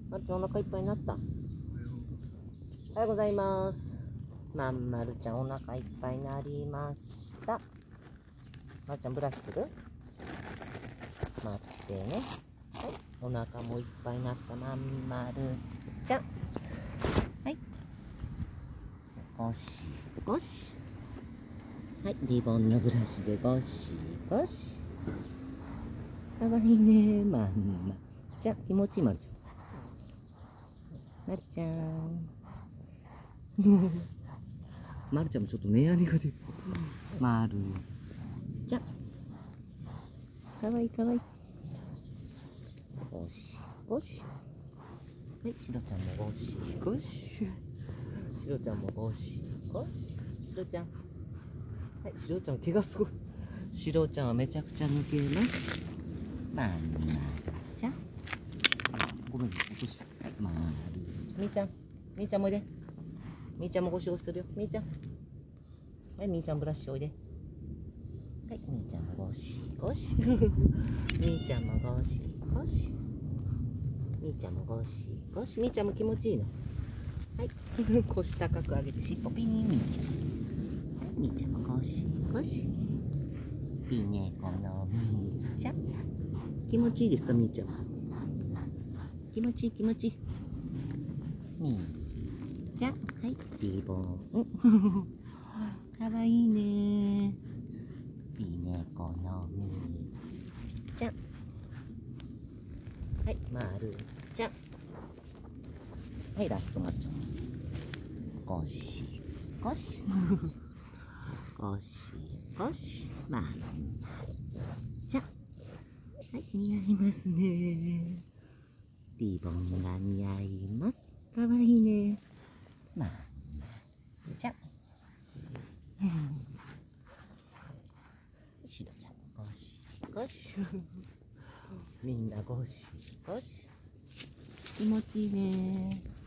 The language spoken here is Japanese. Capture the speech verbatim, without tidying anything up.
まるちゃんお腹いっぱいになった。おはようございます。まんまるちゃんお腹いっぱいになりました。まるちゃんブラシする？待ってね。はい。お腹もいっぱいになったまんまるちゃん。はい。ゴシゴシ。はい。リボンのブラシでゴシゴシ。かわいいね。まんまちゃん。気持ちいいまるちゃん。まるちゃん。まるちゃんもちょっと目やにが出る。まるちゃん。かわいいかわいい。ゴシゴシ。はい、しろちゃんもゴシゴシ。しろちゃんもゴシゴシ。しろちゃん。はい、しろちゃん毛がすごい。しろちゃんはめちゃくちゃ抜けます。まんまちゃん。ごめん、落とした。はい、まる。みーちゃん。みーちゃんもおいで。みーちゃんもゴシゴシするよ。みーちゃん。はい、みーちゃんブラシおいで。はい、みーちゃんもゴシゴシ。みーちゃんもゴシゴシ。みーちゃんもゴシゴシ。みーちゃんも気持ちいいの。はい。腰高く上げて尻尾ピーン。みーちゃん。はい、みーちゃんもゴシゴシ。いいね、このみーちゃん。気持ちいいですか、みーちゃん。気持ちいい気持ちいい。みーちゃん。はい、リボン。かわいいね。いいね、このみーちゃん。はい、まるちゃん。はい、ラストまるちゃん。ゴシゴシ。ゴシゴシ。まるちゃん。はい、似合いますね。リボンが似合います。かわいいね。まるちゃん。しろちゃんもゴシゴシ。みんなゴシゴシ。気持ちいいね。